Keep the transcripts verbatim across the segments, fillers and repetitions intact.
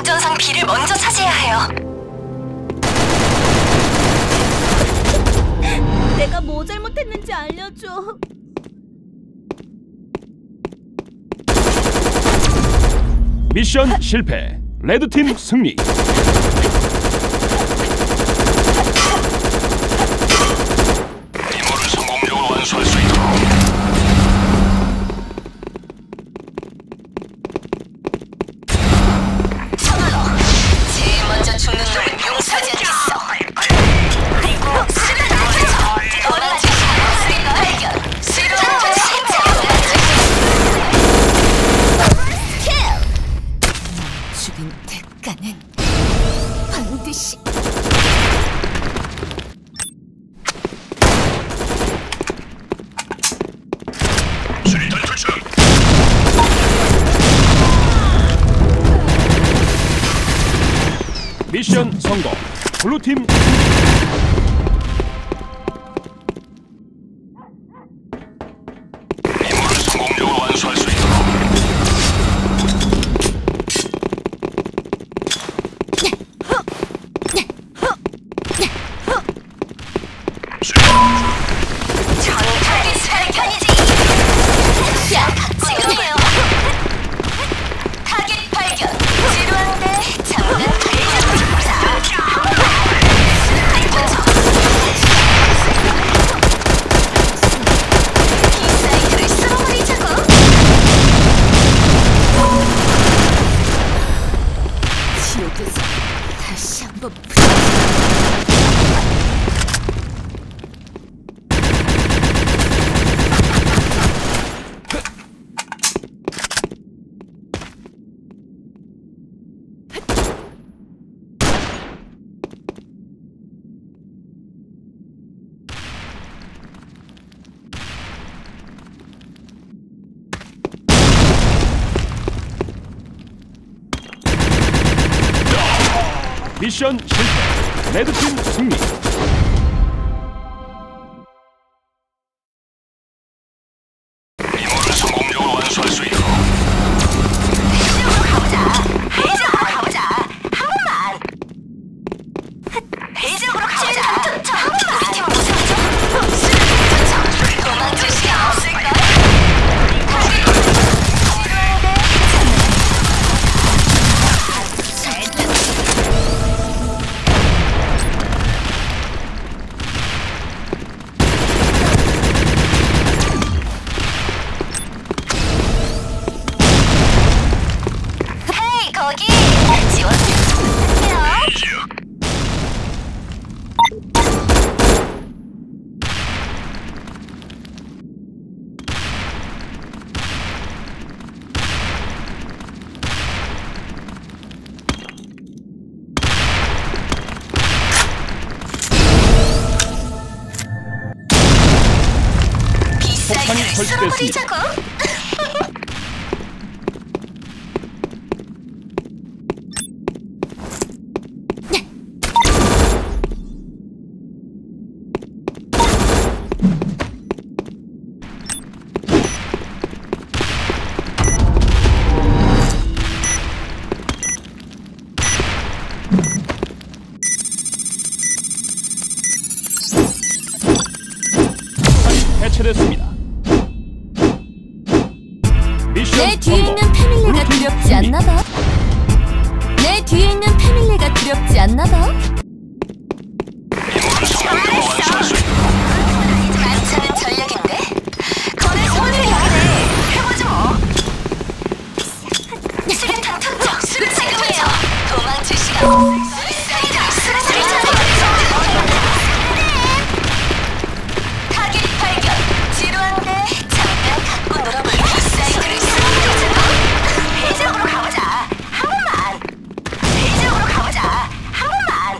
작전상 B를 먼저 차지해야 해요. 내가 뭐 잘못했는지 알려줘. 미션 실패. 레드팀 승리. 임무를 성공적으로 완수할 수 있도록. 서둘러. 제일 먼저 죽는 놈은 용서하지 않겠어. 그리고 수를 낮춰서 도망치지 않았을 발견. 수를 낮춰서 킬! 죽인 대가는 반드시 수리탄 투척. 미션 성공. 블루팀 임무를 성공적으로 완수할 수 있도록. 전투의 살견이지. 야, 지금이에요. 타겟 발견. 지루한데 잠깐 달려보자. 이 사이트를 쓸어버리자고. 지옥에서 다시 한번 미션 실패. 레드팀 승리. 임무를 성공적으로 완수할 수 있도록. 회전으로 가보자. 회전으로 가보자. 한 번만. 회전으로 가보자. 한 번만. 우리 팀 무슨 죠 도망칠 시간 없을걸? 헤이 거기 지원 해요. 폭탄이 비사이트를 설치됐습니다. 쓸어버리자고. 해체됐습니다. 미션 내 뒤에 성공. 있는 패밀리가 블루팀 두렵지 승리. 않나 봐. 내 뒤에 있는 패밀리가 두렵지 않나 봐. 임무를 성공적으로 완수할 수 있도록. 괜찮은 전략인데? 거래 손을 여기네. 해보지 뭐. 수류탄 투척. 수류 지금이에요. 도망칠 시간 없어. 수류 지금이에요. 타겟 발견. 지루한데 잠깐 갖고 놀아볼 비사이트를 쓸어버리자고. 회전으로 가보자. 한 번만. 회전으로 가보자. 한 번만.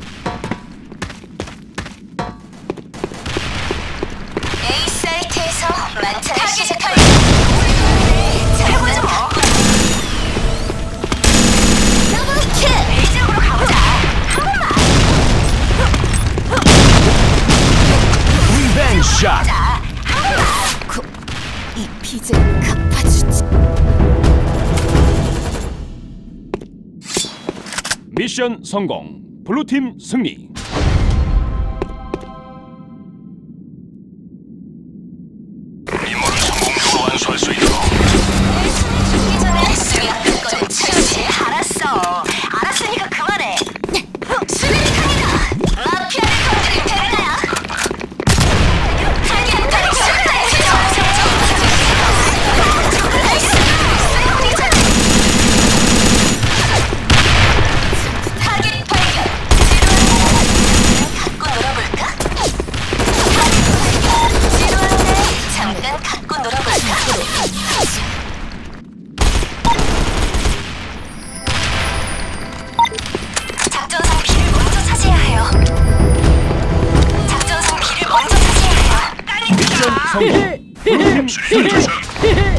A 사이트에서 만찬을 시작할 해보자 뭐. 더블 킬! 회전으로 가보자. 미션 성공. 블루팀 승리. 임무를 성공적으로 완수할 수 있도록. 죽기 전에 수리야 좀 치우지. 알았어. 알았으니까 그만해. 수리탄이다. 마피아를 건드린 테레나야. 타겟 수리탄 제조. 타겟 발견. 갖고 놀아볼까? 지루한데 잠깐 갖고 놀아볼까? 작전상 B를 먼저 차지해야 해요. 작전상 B를 먼저 차지해야 해요. 미션 성공. 블루팀 수리탄 승리. 투척.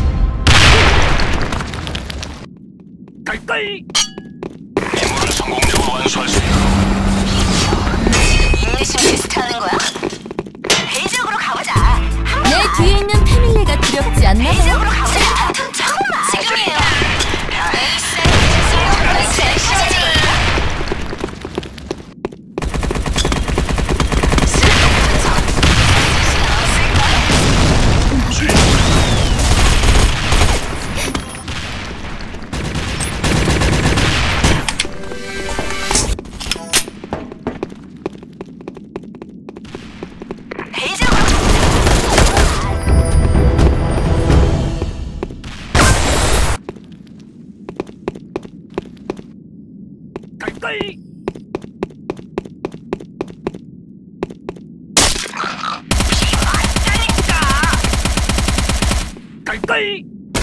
가까이. 임무를 성공적으로 완수할 수 있도록. 지금 인내심 테스트하는 거야? 회의적으로 가보자. 한번 내 뒤에 있는 패밀리가 두렵지 않나 봐. 회의적으로 가보자. 잠깐만. 지금이에요. 에이스, 에이스, 에이스, 에이스. 가까이. 가까이.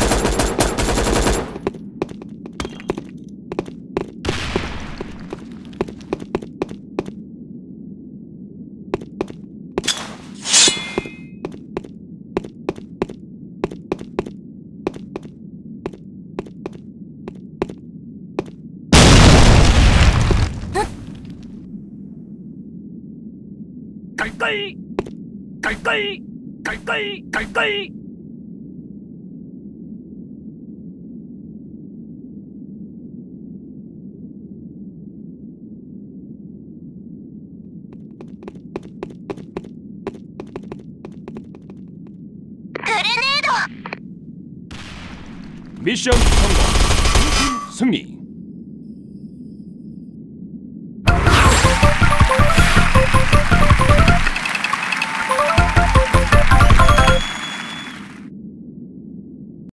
가까이. 가까이. 가까이. 가까이. 그레네이더. 미션 성공. 블루팀 승리.